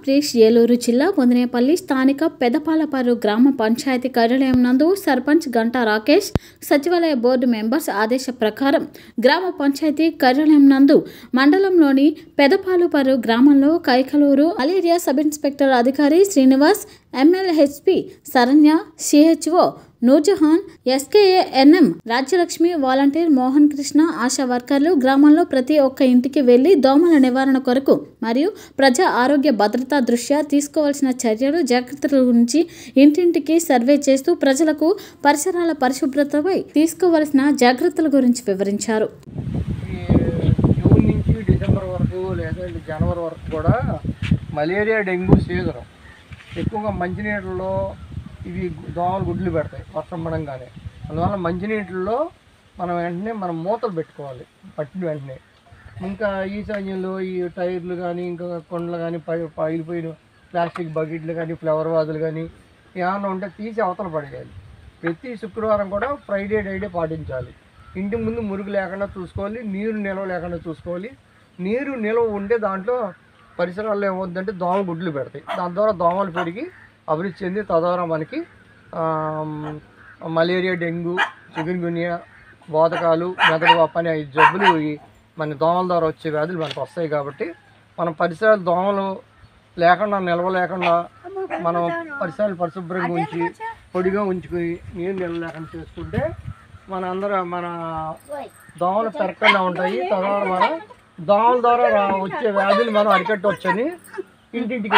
ఆంధ్రప్రదేశ్ ఏలూరు జిల్లా పొదినేపల్లి స్థానిక పెదపాలపర్రు గ్రామ పంచాయతీ కార్యాలయం నందు సర్పంచ్ గంటా రాకేష్ సచివాలయ బోర్డు మెంబర్స్ ఆదేశ ప్రకారం గ్రామ పంచాయతీ కార్యాలయం నందు మండలంలోని పెదపాలపర్రు గ్రామంలో కైకలూరు మలేరియా సబ్ ఇన్స్పెక్టర్ అధికారి Srinivas, MLHP Saranya, CHO Noorjahan, SKANM Rajyalakshmi, volunteer Mohan Krishna, ASHA వర్కర్లు గ్రామంలో ప్రతి ఒక్క ఇంటికి వెళ్లి దోమల నివారణ కొరకు మరియు ప్రజా ఆరోగ్య భద్రతా దృష్ట్యా తీసుకోవాల్సిన చర్యలు, జాగ్రత్తల గురించి ఇంటింటికి సర్వే చేస్తూ ప్రజలకు పరిసరాల పరిశుభ్రతపై తీసుకోవాల్సిన జాగ్రత్తల గురించి వివరించారు. జూన్ నుంచి డిసెంబర్ వరకు లేదా జనవరి వరకు కూడా మలేరియా, డెంగ్యూ సీజన్. ఎక్కువగా మంచినీళ్ళలో ఇవి దోమలు గుడ్లు పెడతాయి వర్షం పడంగానే. అందువల్ల మంచినీటిల్లో మనం మూతలు పెట్టుకోవాలి పట్టిన వెంటనే. ఇంకా ఈశాన్యంలో ఈ టైర్లు కానీ, ఇంకా కొండలు కానీ, పగిలిపోయిన ప్లాస్టిక్ బకెట్లు కానీ, ఫ్లవర్ వాజులు కానీ ఏమైనా ఉంటే తీసి అవతల పడేయాలి. ప్రతి శుక్రవారం కూడా ఫ్రైడే పాటించాలి. ఇంటి ముందు మురుగు లేకుండా చూసుకోవాలి, నీరు నిల్వ లేకుండా చూసుకోవాలి. నీరు నిల్వ ఉంటే దాంట్లో పరిసరాల్లో ఏమవుతుందంటే దోమలు గుడ్లు పెడతాయి. దాని ద్వారా దోమలు పెరిగి అభివృద్ధి చెంది తద్వారా మనకి మలేరియా, డెంగ్యూ, చికెన్ గున్యా, బోధకాలు, మెదడు వాపు అనే 5 జబ్బులు మన దోమల ద్వారా వచ్చే వ్యాధులు మనకు వస్తాయి. కాబట్టి మనం పరిసరాలు దోమలు లేకుండా, నిల్వ లేకుండా మనం పరిసరాలు పరిశుభ్రంగా ఉంచి పొడిగా ఉంచుకుని నీరు నిల్వ లేకుండా చేసుకుంటే మన దోమలు పెరగకుండా ఉంటాయి. తద్వారా మన దోమల ద్వారా వచ్చే వ్యాధులు మనం అరికట్టవచ్చని ఇంటింటికి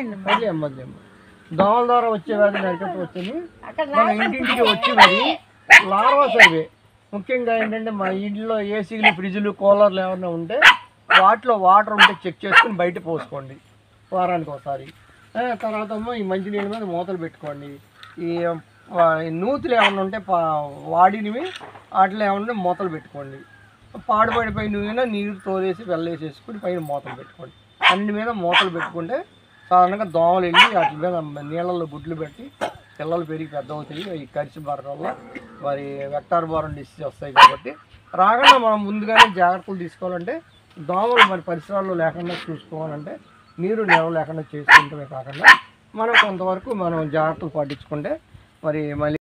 దోమల ద్వారా వచ్చే వ్యాధులు అరికట్టవచ్చని మన ఇంటింటికి వచ్చి మరి లార్వా సర్వే. ముఖ్యంగా ఏంటంటే మన ఇంట్లో ఏసీలు, ఫ్రిడ్జ్లు, కూలర్లు ఏమైనా ఉంటే వాటిలో వాటర్ ఉంటే చెక్ చేసుకుని బయట పోసుకోండి వారానికి ఒకసారి. తర్వాత ఈ మంచినీళ్ళ మీద మూతలు పెట్టుకోండి. ఈ నూతులు ఏమైనా ఉంటే వాడినవి వాటిలో ఏమన్నా మూతలు పెట్టుకోండి. పాడుపడిపోయి నువ్వైనా నీరు తోలేసి వెళ్ళేసేసుకుని పైన మూతలు పెట్టుకోండి. అన్ని మీద మూతలు పెట్టుకుంటే సాధారణంగా దోమలు వెళ్ళి వాటి మీద నీళ్ళల్లో గుడ్లు పెట్టి పిల్లలు పెరిగి పెద్ద అవుతాయి. ఈ కరిచి బారడం వల్ల మరి వెక్టార్ బారన్ డిసీజ్ వస్తాయి. కాబట్టి రాకుండా మనం ముందుగానే జాగ్రత్తలు తీసుకోవాలంటే దోమలు మరి పరిసరాల్లో లేకుండా చూసుకోవాలంటే నీరు నిల్వ లేకుండా చేసుకుంటమే కాకుండా మనం కొంతవరకు మనం జాగ్రత్తలు పాటించుకుంటే మరి మళ్ళీ